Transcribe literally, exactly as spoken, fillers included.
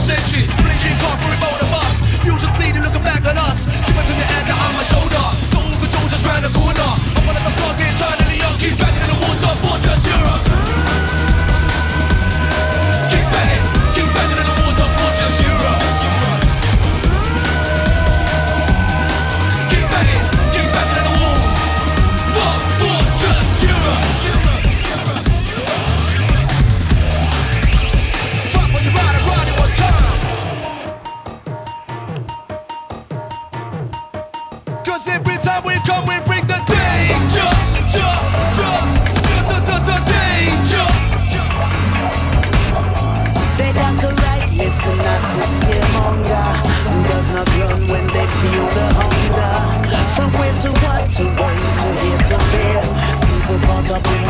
century. Bleaching car for remote of us. Future bleeding, looking back on us. Give it to the end on my shoulder. Total control just round the corner. I'm one of the floor, getting eternally young. Keep banging in the walls of Fortress Europe. Keep banging, keep banging in the walls of Fortress Europe. Keep banging, keep banging in the walls of Fortress Europe. Fuck when you ride around in one time. Cause every time we come we bring the danger, ja, ja, the, the, the danger. They got to right, listen not to scaremonger. Who does not run when they feel the hunger? From where to what, to when, to here to there. People caught up in